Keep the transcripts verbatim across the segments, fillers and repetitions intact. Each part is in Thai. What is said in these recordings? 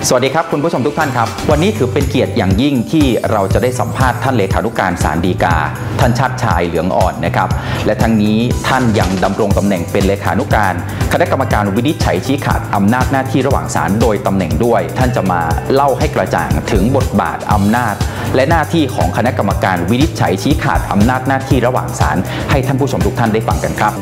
สวัสดีครับคุณผู้ชมทุกท่านครับวันนี้ถือเป็นเกียรติอย่างยิ่งที่เราจะได้สัมภาษณ์ท่านเลขานุการศาลฎีกาท่านชาติชายเหลืองอ่อนนะครับและทั้งนี้ท่านยังดำรงตำแหน่งเป็นเลขานุการคณะกรรมการวินิจฉัยชี้ขาดอำนาจหน้าที่ระหว่างศาลโดยตำแหน่งด้วยท่านจะมาเล่าให้กระจ่างถึงบทบาทอำนาจและหน้าที่ของคณะกรรมการวินิจฉัยชี้ขาดอำนาจหน้าที่ระหว่างศาลให้ท่านผู้ชมทุกท่านได้ฟังกันครับ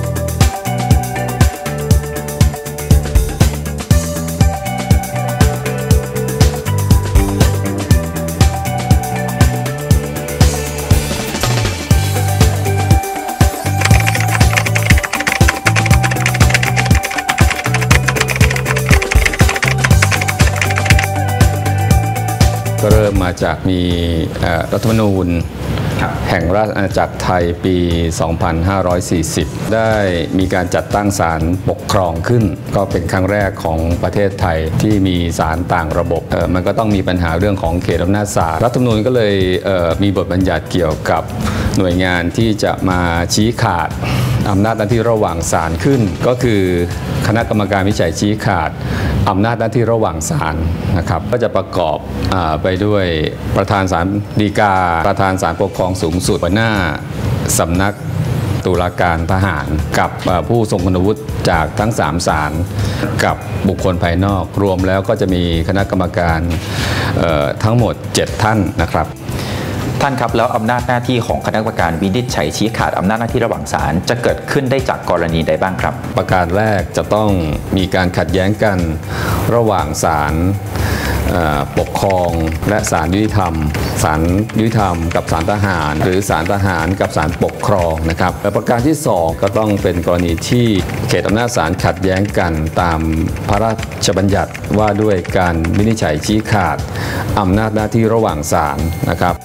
ก็เริ่มมาจากมีรัฐธรรมนูญแห่งราชอาณาจักรไทยปี สองพันห้าร้อยสี่สิบ ได้มีการจัดตั้งศาลปกครองขึ้นก็เป็นครั้งแรกของประเทศไทยที่มีศาลต่างระบบมันก็ต้องมีปัญหาเรื่องของเขตอำนาจศาลรัฐธรรมนูญก็เลยมีบทบัญญัติเกี่ยวกับหน่วยงานที่จะมาชี้ขาดอำนาจหน้าที่ระหว่างศาลขึ้นก็คือคณะกรรมการวินิจฉัยชี้ขาดอำนาจหน้าที่ระหว่างศาลนะครับก็จะประกอบไปด้วยประธานศาลฎีกาประธานศาลปกครองสูงสุดหัวหน้าสำนักตุลาการทหารกับผู้ทรงคุณวุฒิจากทั้งสามศาลกับบุคคลภายนอกรวมแล้วก็จะมีคณะกรรมการทั้งหมดเจ็ดท่านนะครับท่านครับแล้วอำนาจหน้าที่ของคณะกรรมการวินิจฉัยชี้ขาดอำนาจหน้าที่ระหว่างศาลจะเกิดขึ้นได้จากกรณีใดบ้างครับประการแรกจะต้องมีการขัดแย้งกันระหว่างศาลปกครองและศาลยุติธรรมศาลยุติธรรมกับศาลทหารหรือศาลทหารกับศาลปกครองนะครับและประการที่สองก็ต้องเป็นกรณีที่เขตอำนาจศาลขัดแย้งกันตามพระราชบัญญัติว่าด้วยการวินิจฉัยชี้ขาดอำนาจหน้าที่ระหว่างศาลนะครับ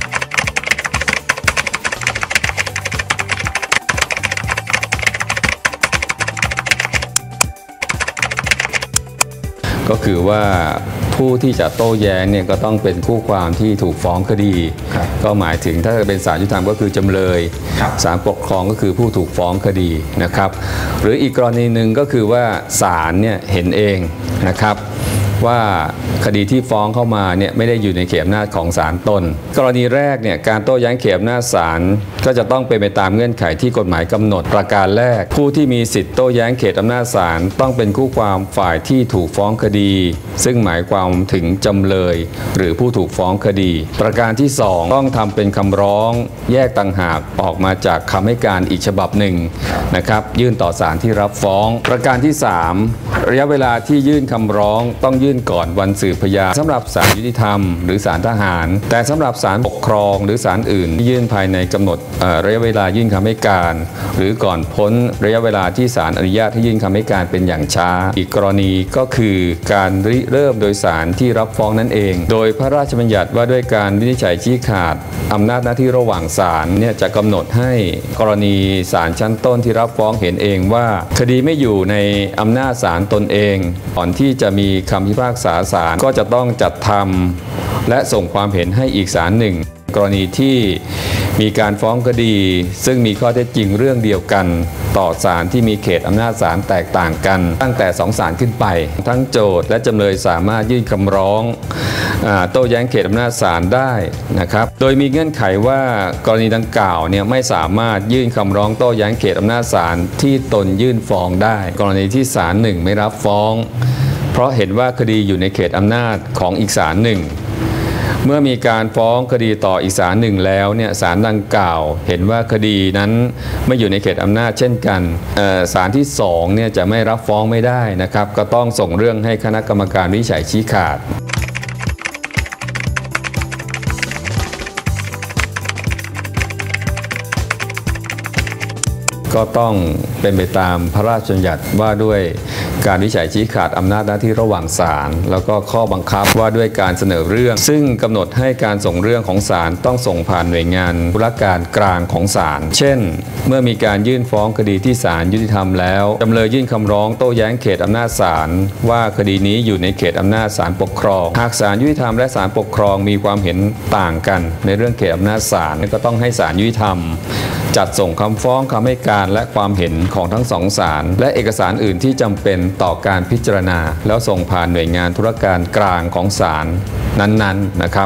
ก็คือว่าผู้ที่จะโต้แย้งเนี่ยก็ต้องเป็นคู่ความที่ถูกฟ้องคดีก็หมายถึงถ้าเป็นศาลยุติธรรมก็คือจำเลยศาลปกครองก็คือผู้ถูกฟ้องคดีนะครับหรืออีกกรณีหนึ่งก็คือว่าศาลเนี่ยเห็นเองนะครับว่าคดีที่ฟ้องเข้ามาเนี่ยไม่ได้อยู่ในเขตอำนาจของศาลตนกรณีแรกเนี่ยการโต้แย้งเขตอำนาจศาลก็จะต้องเป็นไปตามเงื่อนไขที่กฎหมายกำหนดประการแรกผู้ที่มีสิทธิโต้แย้งเขตอำนาจศาลต้องเป็นคู่ความฝ่ายที่ถูกฟ้องคดีซึ่งหมายความถึงจำเลยหรือผู้ถูกฟ้องคดีประการที่สองต้องทำเป็นคำร้องแยกต่างหากออกมาจากคำให้การอีกฉบับหนึ่งนะครับยื่นต่อศาลที่รับฟ้องประการที่สามระยะเวลาที่ยื่นคำร้องต้องยื่นก่อนวันสืบพยานสำหรับศาลยุติธรรมหรือศาลทหารแต่สำหรับศาลปกครองหรือศาลอื่นที่ยื่นภายในกำหนดระยะเวลายื่นคำให้การหรือก่อนพ้นระยะเวลาที่ศาลอนุญาตให้ยื่นคำให้การเป็นอย่างช้าอีกกรณีก็คือการริเริ่มโดยศาลที่รับฟ้องนั่นเองโดยพระราชบัญญัติว่าด้วยการวินิจฉัยชี้ขาดอำนาจหน้าที่ระหว่างศาลเนี่ยจะกำหนดให้กรณีศาลชั้นต้นที่รับฟ้องเห็นเองว่าคดีไม่อยู่ในอำนาจศาลตนเองก่อนที่จะมีคำพิพากษาศาลก็จะต้องจัดทำและส่งความเห็นให้อีกศาลหนึ่งกรณีที่มีการฟ้องคดีซึ่งมีข้อเท็จจริงเรื่องเดียวกันต่อศาลที่มีเขตอำนาจศาลแตกต่างกันตั้งแต่สองศาลขึ้นไปทั้งโจทก์และจำเลยสามารถยื่นคำร้องโต้แย้งเขตอำนาจศาลได้นะครับโดยมีเงื่อนไขว่ากรณีดังกล่าวเนี่ยไม่สามารถยื่นคำร้องโต้แย้งเขตอำนาจศาลที่ตนยื่นฟ้องได้กรณีที่ศาลหนึ่งไม่รับฟ้องเพราะเห็นว่าคดีอยู่ในเขตอำนาจของอีกศาลหนึ่งเมื่อมีการฟ้องคดีต่ออีกศาลหนึ่งแล้วเนี่ยศาลดังกล่าวเห็นว่าคดีนั้นไม่อยู่ในเขตอำนาจเช่นกันศาลที่สองเนี่ยจะไม่รับฟ้องไม่ได้นะครับก็ต้องส่งเรื่องให้คณะกรรมการวินิจฉัยชี้ขาดก็ต้องเป็นไปตามพระราชบัญญัติว่าด้วยการวินิจฉัยชี้ขาดอำนาจหน้าที่ระหว่างศาลแล้วก็ข้อบังคับว่าด้วยการเสนอเรื่องซึ่งกำหนดให้การส่งเรื่องของศาลต้องส่งผ่านหน่วยงานตุลาการกลางของศาลเช่นเมื่อมีการยื่นฟ้องคดีที่ศาลยุติธรรมแล้วจำเลยยื่นคำร้องโต้แย้งเขตอำนาจศาลว่าคดีนี้อยู่ในเขตอำนาจศาลปกครองหากศาลยุติธรรมและศาลปกครองมีความเห็นต่างกันในเรื่องเขตอำนาจศาลก็ต้องให้ศาลยุติธรรมจัดส่งคำฟ้องคำให้การและความเห็นของทั้งสองศาลและเอกสารอื่นที่จำเป็นต่อการพิจารณาแล้วส่งผ่านหน่วยงานธุรการกลางของศาลนั้นๆนะครับ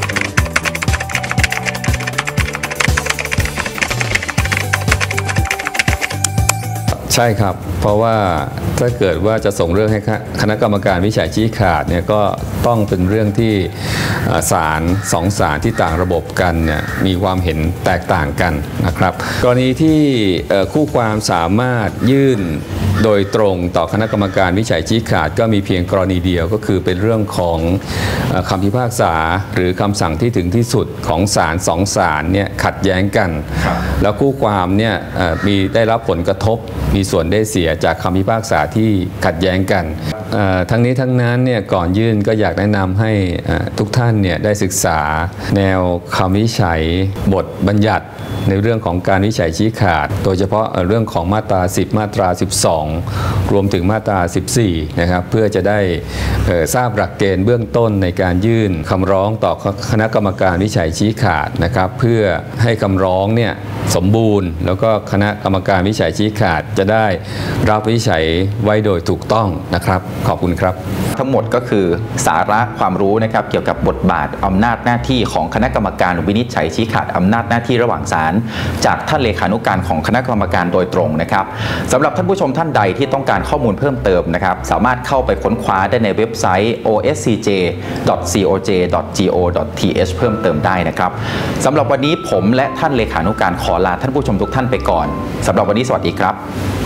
ใช่ครับเพราะว่าถ้าเกิดว่าจะส่งเรื่องให้คณะกรรมการวิจัยชี้ขาดเนี่ยก็ต้องเป็นเรื่องที่ศาลสองศาลที่ต่างระบบกันเนี่ยมีความเห็นแตกต่างกันนะครับกรณีที่คู่ความสามารถยื่นโดยตรงต่อคณะกรรมการวิจัยชี้ขาดก็มีเพียงกรณีเดียวก็คือเป็นเรื่องของคำพิพากษาหรือคำสั่งที่ถึงที่สุดของศาลสองศาลเนี่ยขัดแย้งกันแล้วคู่ความเนี่ยมีได้รับผลกระทบมีส่วนได้เสียจากคำพิพากษาที่ขัดแย้งกันทั้งนี้ทั้งนั้นเนี่ยก่อนยื่นก็อยากแนะนำให้ทุกท่านเนี่ยได้ศึกษาแนวคำวิจัยบทบัญญัติในเรื่องของการวิจัยชี้ขาดโดยเฉพาะเรื่องของมาตราสิบมาตราสิบสองรวมถึงมาตราสิบสี่นะครับเพื่อจะได้ทราบหลักเกณฑ์เบื้องต้นในการยื่นคำร้องต่อคณะกรรมการวิจัยชี้ขาดนะครับเพื่อให้คำร้องเนี่ยสมบูรณ์แล้วก็คณะกรรมการวิจัยชี้ขาดจะได้รับวิจัยไว้โดยถูกต้องนะครับขอบคุณครับทั้งหมดก็คือสาระความรู้นะครับเกี่ยวกับบทบาทอำนาจหน้าที่ของคณะกรรมการวินิจฉัยชี้ขาดอำนาจหน้าที่ระหว่างศาลจากท่านเลขานุการของคณะกรรมการโดยตรงนะครับสำหรับท่านผู้ชมท่านใดที่ต้องการข้อมูลเพิ่มเติมนะครับสามารถเข้าไปค้นคว้าได้ในเว็บไซต์ โอ เอส ซี เจ ดอท ซี โอ เจ ดอท จี โอ ดอท ที เอช เพิ่มเติมได้นะครับสำหรับวันนี้ผมและท่านเลขานุการขอลาท่านผู้ชมทุกท่านไปก่อนสำหรับวันนี้สวัสดีครับ